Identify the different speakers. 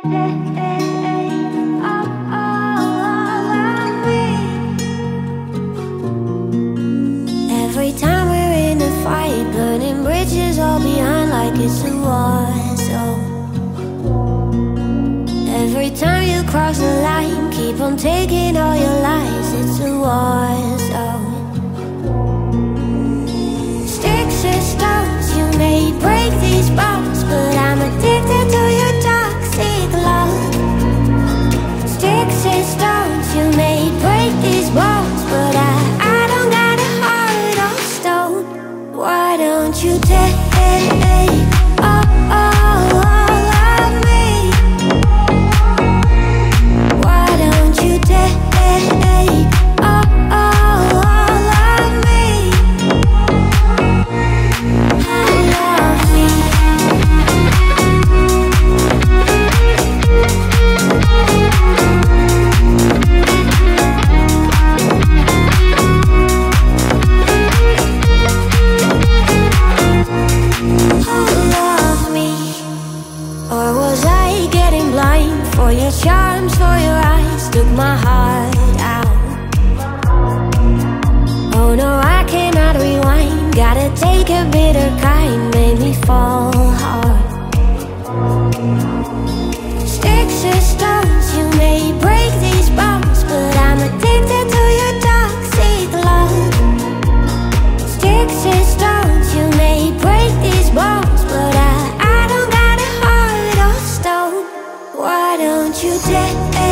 Speaker 1: Every time we're in a fight, burning bridges all behind like it's a war zone. Every time you cross the line, keep on taking all your lies, it's a war zone. Sticks and stones, you may break these bones, but I'm addicted to your toxic love. Sticks and stones, you may break these bones, but I don't got a heart of stone. Why don't you take all of me? Why don't you take all of me? Love me. Love me. Or was I getting blind for your charms, for your eyes took my heart out? Oh no, I cannot rewind, gotta take a bitter kind, made me fall hard. Sticks and stones, you may break these bones, but I'm addicted to your toxic love. Sticks and stones, you may break these bones, but I don't got a heart of stone. Why don't you take